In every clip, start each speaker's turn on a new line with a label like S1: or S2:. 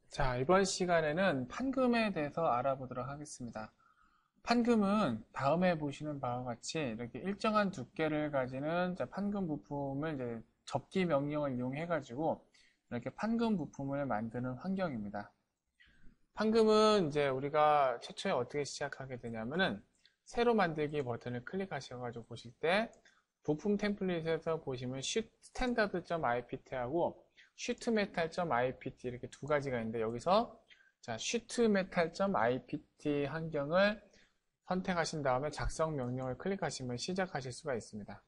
S1: 자, 이번 시간에는 판금에 대해서 알아보도록 하겠습니다. 판금은 다음에 보시는 바와 같이 이렇게 일정한 두께를 가지는 판금 부품을 이제 접기 명령을 이용해 가지고 이렇게 판금 부품을 만드는 환경입니다. 판금은 이제 우리가 최초에 어떻게 시작하게 되냐면은 새로 만들기 버튼을 클릭하셔가지고 보실 때 부품 템플릿에서 보시면 standard.ipt하고 sheetmetal.ipt 이렇게 두 가지가 있는데 여기서 자 sheetmetal.ipt 환경을 선택하신 다음에 작성 명령을 클릭하시면 시작하실 수가 있습니다.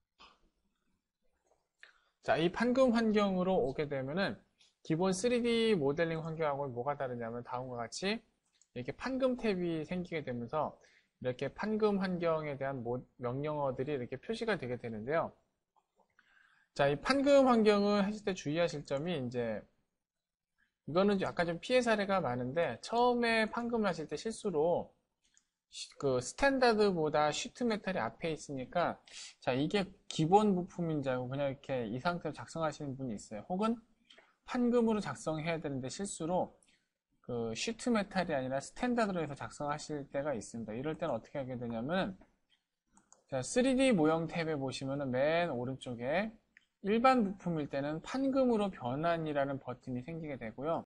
S1: 자, 이 판금 환경으로 오게 되면은 기본 3D 모델링 환경하고 뭐가 다르냐면 다음과 같이 이렇게 판금 탭이 생기게 되면서 이렇게 판금 환경에 대한 명령어들이 이렇게 표시가 되게 되는데요. 자, 이 판금 환경을 하실 때 주의하실 점이 이제 이거는 약간 좀 피해 사례가 많은데 처음에 판금을 하실 때 실수로 그 스탠다드보다 시트 메탈이 앞에 있으니까 자 이게 기본 부품인지 알고 그냥 이렇게 이 상태로 작성하시는 분이 있어요. 혹은 판금으로 작성해야 되는데 실수로 그 시트 메탈이 아니라 스탠다드로 해서 작성하실 때가 있습니다. 이럴 때는 어떻게 하게 되냐면 자 3D 모형 탭에 보시면은 맨 오른쪽에 일반 부품일 때는 판금으로 변환이라는 버튼이 생기게 되고요.